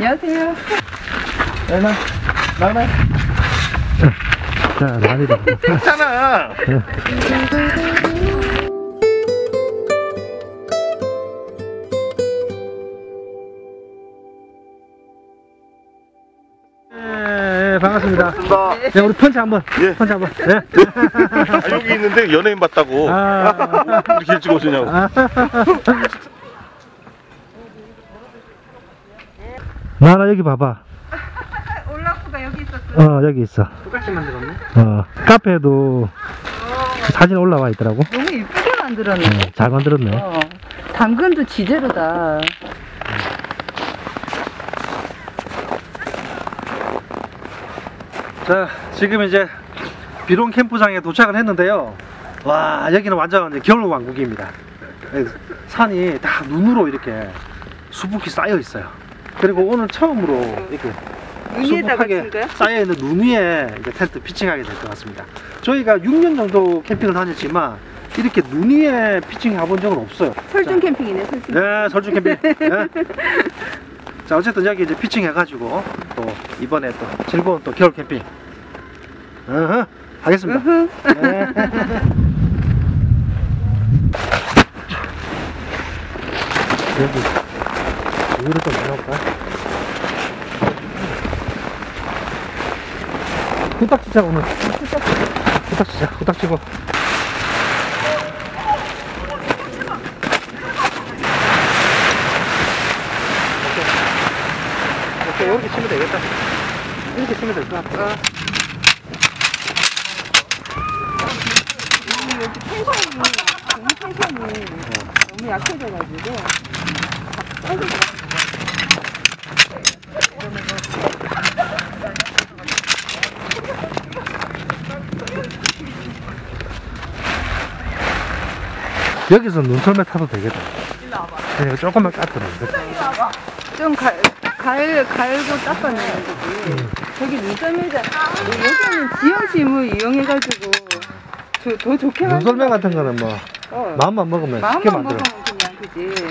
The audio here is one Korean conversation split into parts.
안녕하세요. 나나. 자, 나니다. 괜찮아. 네, 반갑습니다. 네, 우리 펀치 한번. 예. 펀치 한번. 네. 아, 여기 있는데 연예인 봤다고. 이렇게 일찍 오시냐고. 나나 여기 봐봐. 올라프가 여기 있었어. 여기 있어. 똑같이 만들었네. 카페에도 사진 올라와 있더라고. 너무 이쁘게 만들었네. 잘 만들었네. 당근도 지제로다. 자, 지금 이제 비룡 캠프장에 도착을 했는데요. 와, 여기는 완전 이제 겨울 왕국입니다. 산이 다 눈으로 이렇게 수북히 쌓여 있어요. 그리고 오늘 처음으로 이렇게 수북하게 쌓여 있는 눈 위에 이제 텐트 피칭하게 될 것 같습니다. 저희가 6년 정도 캠핑을 다녔지만 이렇게 눈 위에 피칭 해본 적은 없어요. 설중 캠핑이네, 설중. 네, 설중 캠핑. 네. 자, 어쨌든 여기 이제 피칭 해가지고 또 이번에 또 즐거운 또 겨울 캠핑 하겠습니다. 네. 여기 이거를 좀 내놓을까? 후딱 치자 오늘. 후딱 치자. 후딱 치고. 오케이, 이렇게 치면 되겠다. 이렇게 치면 될 것 같아. 여기 텐션이 너무 약해져가지고 여기서 눈썰매 타도 되겠다. 그냥 조금만 깎으면 되겠다. 좀 갈고 닦아내는 거지. 저기 눈썰매장 여기는 지형심을 이용해가지고 더 좋게 만들. 눈썰매 같은 거는 뭐 마음만 먹으면 쉽게 마음만 만들어. 먹으면 그냥 그지.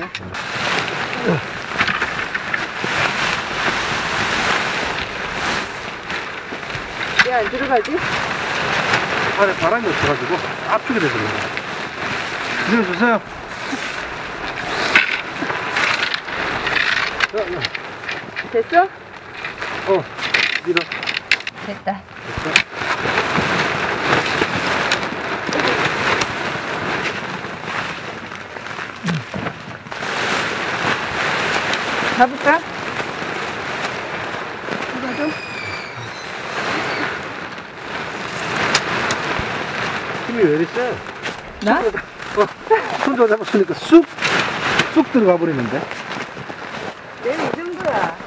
왜 안 들어가지? 안에 바람이 없어가지고 압축이 돼서 그래요. 밀어주세요. 됐어? 밀어. 됐다. 잡을까? 이거 좀? 힘이 왜 이리 세? 나? 손 잡았으니까 쑥 들어가 버리는데. 내가 이 정도야.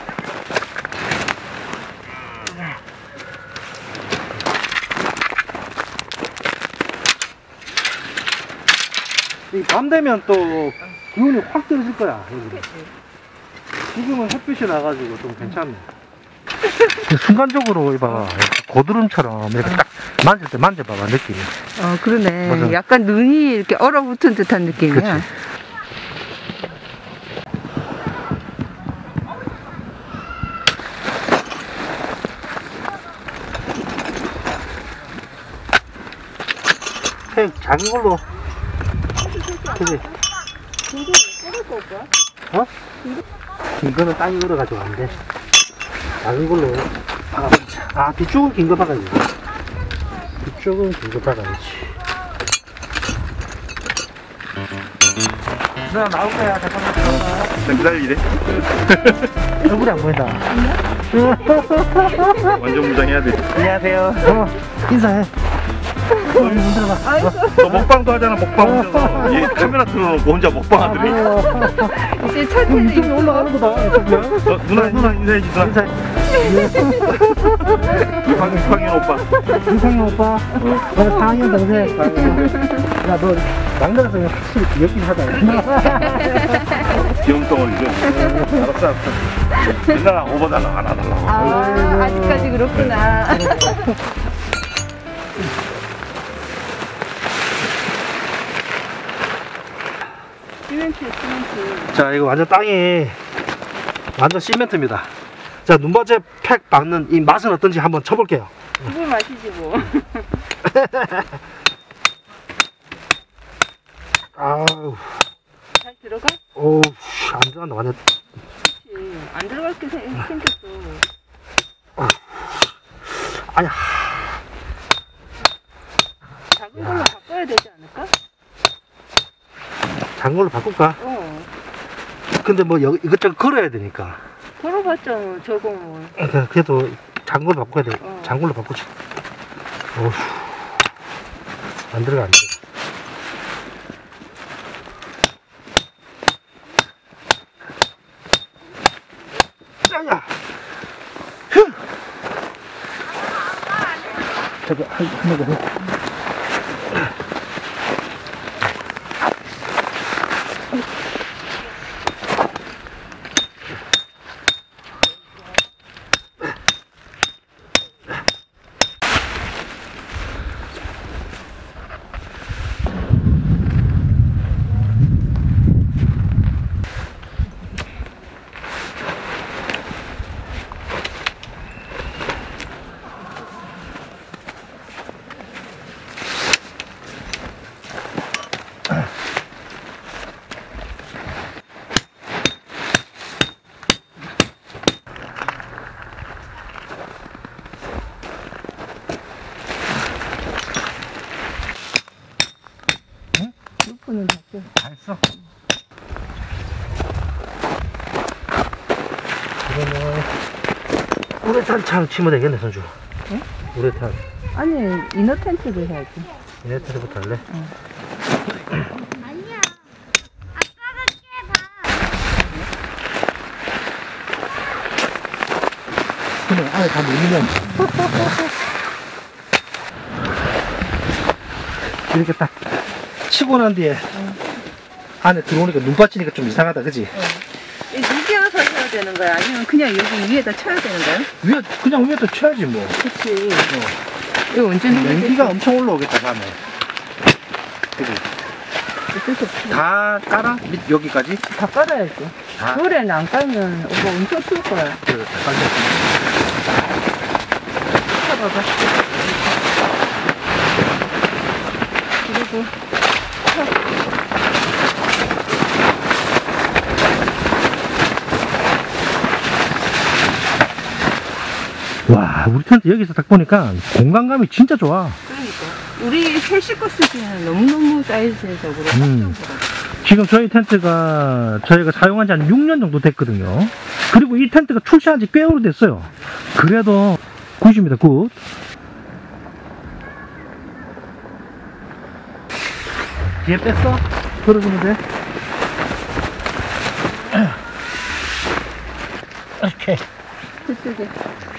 밤 되면 또 기온이 확 떨어질 거야. 여기는. 지금은 햇빛이 나가지고 좀 괜찮네. 순간적으로 이봐, 고드름처럼 이렇게 딱 만질 때 만져봐봐, 느낌이. 그러네. 맞아. 약간 눈이 이렇게 얼어붙은 듯한 느낌이야. 그치. 작은 걸로. 그치? 긴 거는 땅이 얼어가지고 안 돼. 작은 걸로 박아보자. 뒤쪽은 긴 거 박아야지. 뒤쪽은 긴 거 박아야지. 누나 나올 거야. 잠깐만. 나 기다리래. 얼굴이 안 보인다. 완전 무장해야 돼. 안녕하세요. 인사해. 너 먹방도 하잖아, 먹방 혼자서. 얘 카메라 틀어놓고 혼자 먹방 하더니. 이제 천천히 이쪽에 올라가는 거다. 누나 인사해야지, 누나. 인사해. 이광현 오빠. 이상형 오빠. 너 4학년 동생. 야, 너 막내라서 확실히 귀엽긴 하다. 귀염 덩어리죠. 알았어. 옛날에 오버달라고 안 하달라고. 아직까지 그렇구나. 시멘트. 자, 이거 완전 땅이 완전 시멘트입니다. 자, 눈바제 팩 박는 이 맛은 어떤지 한번 쳐볼게요. 그걸 마시지 뭐. 아우, 잘 들어가? 오우, 안 들어간다, 완전. 그렇지. 안 들어갈 게 생겼어. 아야. 작은 걸로 바꿔야 되지 않을까? 작은 걸로 바꿀까? 근데 뭐 이것저것 걸어야 되니까. 걸어봤자 저거 뭐. 그래도 작은 걸로 바꿔야 돼. 어. 작은 걸로 바꾸자. 어휴. 안 들어가, 안 들어가. 야! 휴! 저거, 한번 더. 루프는 닫혀. 다 했어. 그러면 우레탄창 치면 되겠네, 선주. 응? 우레탄. 아니 이너 텐트도 해야지. 이네트부터 할래? 아니야. 아빠가 깨봐. 그래, 안에 다 밀리면. 이렇게 딱 치고 난 뒤에 안에 들어오니까 눈 빠지니까 좀 이상하다, 그지? 이겨서 해야 되는 거야? 아니면 그냥 여기 위에다 쳐야 되는 거야? 그냥 위에다 쳐야지, 뭐. 그치. 이거 언제 연기가 엄청 올라오겠다, 다음에. 그지? 어쩔 수 없지. 다 깔아? 밑, 여기까지? 다 깔아야지. 다? 겨울에는 안 깔면 오빠 엄청 추울 거야. 그래, 다 깔려. 쳐봐봐. 그리고 와, 우리 텐트 여기서 딱 보니까 공간감이 진짜 좋아. 그러니까 우리 셋 식구 쓰기에는 너무너무 사이즈적으로 음. 지금 저희 텐트가 저희가 사용한 지 한 6년 정도 됐거든요. 그리고 이 텐트가 출시한 지 꽤 오래됐어요. 그래도 굿입니다, 굿. 뒤에 뺐어? 걸어주면 돼. 오케이. 그쪽에.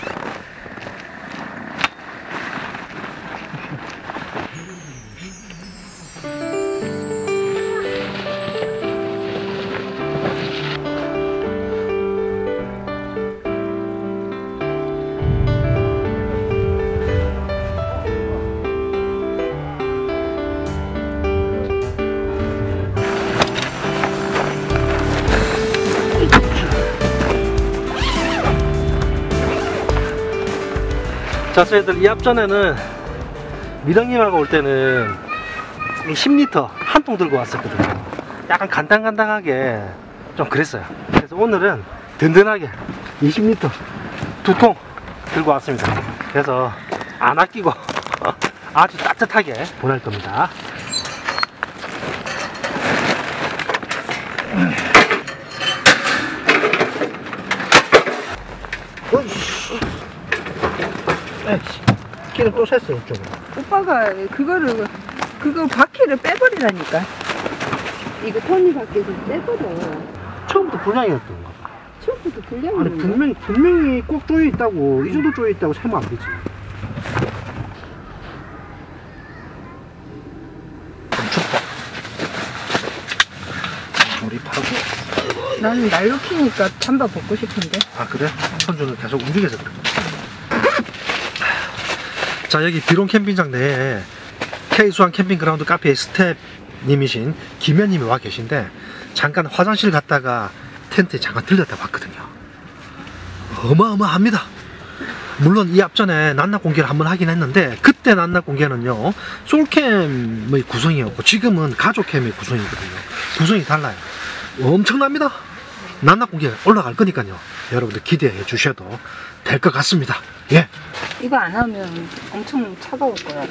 자, 저희들 이 앞전에는 미령님하고 올 때는 이 10리터 한 통 들고 왔었거든요. 약간 간당간당하게 좀 그랬어요. 그래서 오늘은 든든하게 20리터 2통 들고 왔습니다. 그래서 안 아끼고 아주 따뜻하게 보낼 겁니다. 어이씨. 에이씨. 키를 또 샜어, 이쪽에. 오빠가 그거 바퀴를 빼버리라니까. 이거 토니 바퀴를 빼버려. 처음부터 불량이었던 거. 처음부터 불량이 아니, 있는데? 분명히 꼭 조여 있다고, 이 정도 조여 있다고 세면 안 되지. 좀 춥다. 조립하고. 나는 날로 키니까 잠바 벗고 싶은데. 아, 그래? 손주는 계속 움직여서 그래. 자, 여기 비론 캠핑장 내에 K수환 캠핑그라운드 카페의 스텝님이신 김현님이 와 계신데, 잠깐 화장실 갔다가 텐트에 잠깐 들렸다 봤거든요. 어마어마합니다. 물론 이 앞전에 낮낮 공개를 한번 하긴 했는데 그때 낮낮 공개는요 솔캠의 구성이었고 지금은 가족캠의 구성이거든요. 구성이 달라요. 엄청납니다. 낮낮 공개 올라갈 거니까요. 여러분들 기대해 주셔도 될 것 같습니다. 예. 이거 안 하면 엄청 차가울 거야.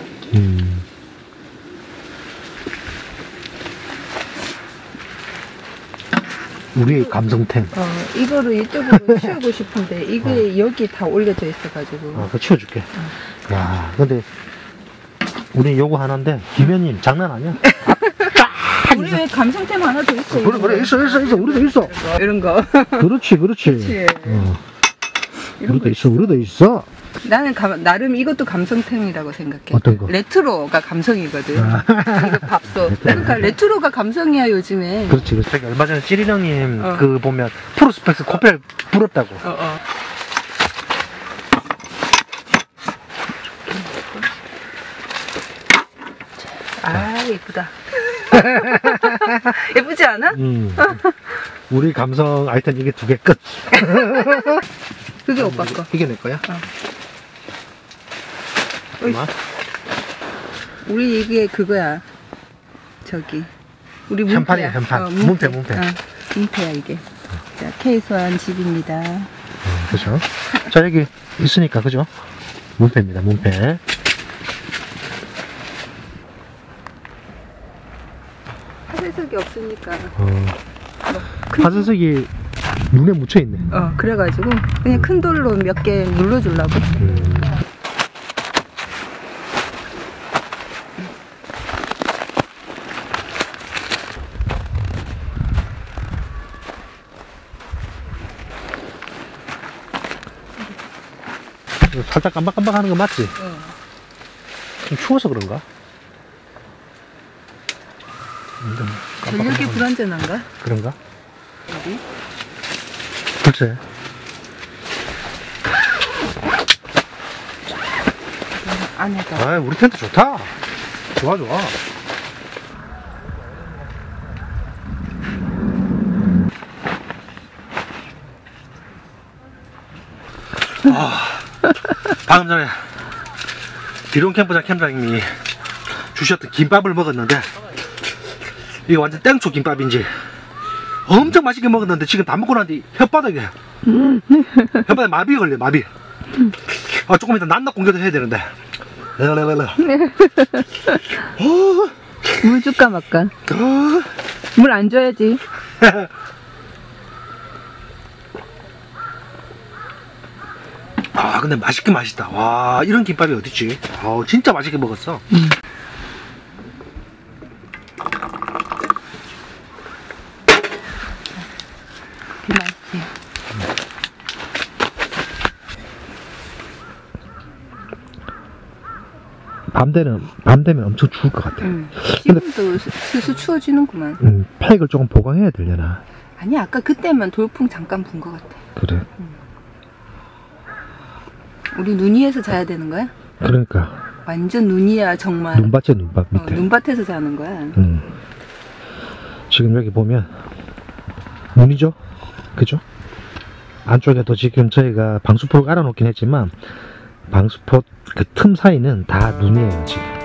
우리의 감성템. 이거를 이쪽으로 치우고 싶은데 이게 여기 다 올려져 있어가지고. 그거 치워줄게. 야, 근데 우리 요거 하나인데 김현님 장난 아니야? 우리 왜 감성템 하나 더 있어? 그래 있어 우리도 있어. 이런 거. 그렇지. 그렇지. 우리도 있어. 나는 나름 이것도 감성템이라고 생각해. 어떤 거? 레트로가 감성이거든. 이거 밥솥. 그러니까 레트로가 감성이야 요즘에. 그렇지. 저기 얼마 전에 찌리령님 그 보면 프로스펙스 코펠 불었다고. 아 예쁘다. 예쁘지 않아? 우리 감성 아이템 이게 2개 끝. 그게 오빠 거. 이게 내 거야? 어이씨. 우리 이게 그거야. 저기 우리 문패야. 현판이야 현판. 문패. 문패야 이게. 자 케이스한 집입니다. 그죠? 자 여기 있으니까 그죠? 문패입니다. 문패. 화재석이 없으니까. 화산석이 눈에 묻혀 있네. 그래가지고 그냥 큰 돌로 몇 개 눌러주려고. 살짝 깜박깜박하는 거 맞지? 좀 추워서 그런가? 전력이 불안전한가? 그런가? 여기? 글쎄. 안에다. 아, 우리 텐트 좋다. 좋아. 방금 전에 비룡 캠프장 캠장님이 주셨던 김밥을 먹었는데 이거 완전 땡초 김밥인지 엄청 맛있게 먹었는데 지금 다 먹고 나니 혓바닥에 마비 걸려. 마비. 조금 이따 낮낮 공개도 해야 되는데. 물 줄까 말까? 물 안 줘야지. 근데 맛있긴 맛있다. 와, 이런 김밥이 어딨지? 진짜 맛있게 먹었어. 맛있지. 밤 되면 엄청 추울 것 같아. 지금도 슬슬 추워지는구만. 팩을 조금 보강해야 되려나? 아니 아까 그때만 돌풍 잠깐 분 것 같아. 그래. 우리 눈 위에서 자야 되는 거야? 그러니까. 완전 눈이야 정말. 눈밭에 눈밭 밑에. 눈밭에서 자는 거야. 지금 여기 보면 눈이죠? 그죠? 안쪽에도 지금 저희가 방수포를 깔아놓긴 했지만 방수포 그 틈 사이는 다 눈이에요 지금.